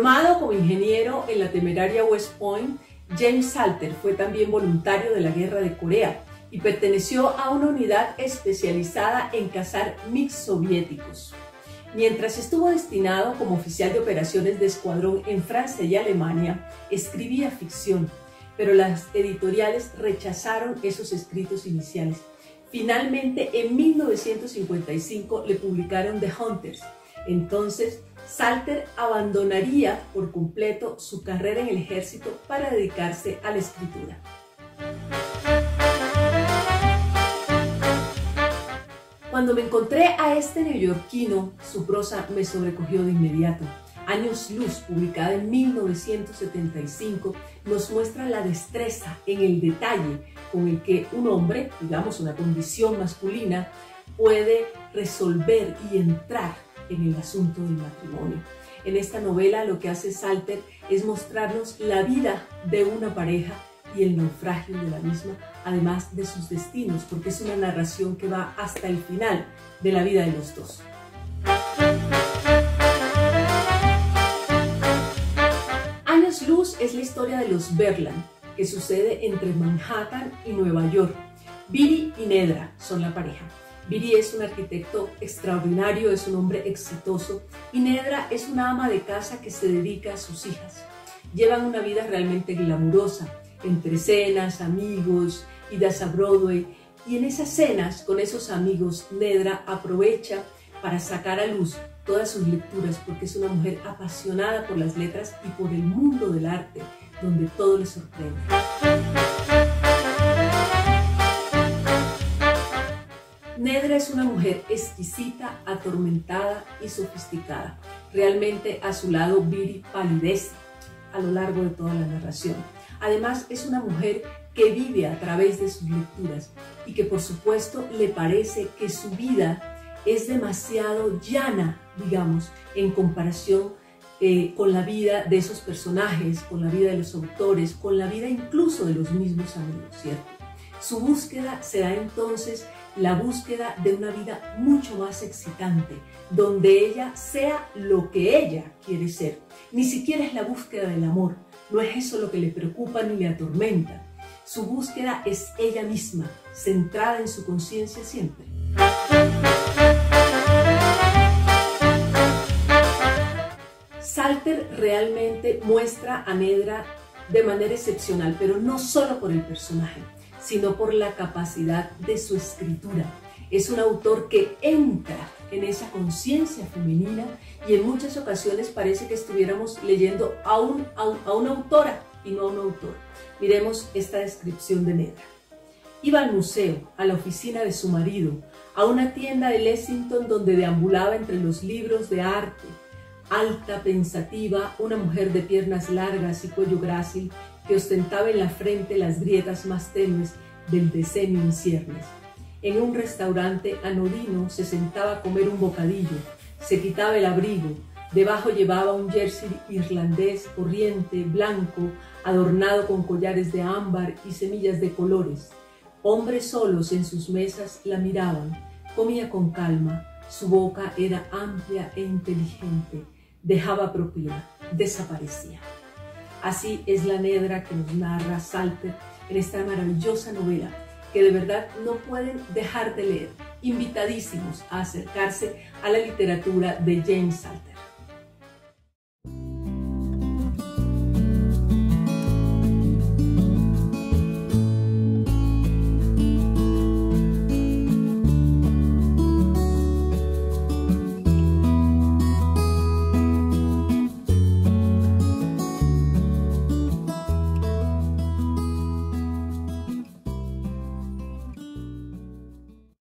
Formado como ingeniero en la temeraria West Point, James Salter fue también voluntario de la Guerra de Corea y perteneció a una unidad especializada en cazar MiG soviéticos. Mientras estuvo destinado como oficial de operaciones de escuadrón en Francia y Alemania, escribía ficción, pero las editoriales rechazaron esos escritos iniciales. Finalmente, en 1955 le publicaron The Hunters. Entonces, Salter abandonaría por completo su carrera en el ejército para dedicarse a la escritura. Cuando me encontré a este neoyorquino, su prosa me sobrecogió de inmediato. Años Luz, publicada en 1975, nos muestra la destreza en el detalle con el que un hombre, digamos una condición masculina, puede resolver y entrar en el asunto del matrimonio. En esta novela lo que hace Salter es mostrarnos la vida de una pareja y el naufragio de la misma, además de sus destinos, porque es una narración que va hasta el final de la vida de los dos. Años Luz es la historia de los Berland, que sucede entre Manhattan y Nueva York. Biri y Nedra son la pareja. Biri es un arquitecto extraordinario, es un hombre exitoso, y Nedra es una ama de casa que se dedica a sus hijas. Llevan una vida realmente glamurosa, entre cenas, amigos, idas a Broadway, y en esas cenas con esos amigos Nedra aprovecha para sacar a luz todas sus lecturas, porque es una mujer apasionada por las letras y por el mundo del arte, donde todo le sorprende. Nedra es una mujer exquisita, atormentada y sofisticada. Realmente a su lado Biri palidece a lo largo de toda la narración. Además es una mujer que vive a través de sus lecturas y que por supuesto le parece que su vida es demasiado llana, digamos, en comparación con la vida de esos personajes, con la vida de los autores, con la vida incluso de los mismos amigos, ¿cierto? Su búsqueda será entonces la búsqueda de una vida mucho más excitante, donde ella sea lo que ella quiere ser. Ni siquiera es la búsqueda del amor, no es eso lo que le preocupa ni le atormenta. Su búsqueda es ella misma, centrada en su conciencia siempre. Salter realmente muestra a Nedra de manera excepcional, pero no solo por el personaje, sino por la capacidad de su escritura. Es un autor que entra en esa conciencia femenina y en muchas ocasiones parece que estuviéramos leyendo a una autora y no a un autor. Miremos esta descripción de Nedra. Iba al museo, a la oficina de su marido, a una tienda de Lexington donde deambulaba entre los libros de arte. Alta, pensativa, una mujer de piernas largas y cuello grácil que ostentaba en la frente las grietas más tenues del decenio en ciernes. En un restaurante anodino se sentaba a comer un bocadillo, se quitaba el abrigo, debajo llevaba un jersey irlandés corriente, blanco, adornado con collares de ámbar y semillas de colores. Hombres solos en sus mesas la miraban, comía con calma, su boca era amplia e inteligente, dejaba propina, desaparecía. Así es la Nedra que nos narra Salter en esta maravillosa novela, que de verdad no pueden dejar de leer. Invitadísimos a acercarse a la literatura de James Salter.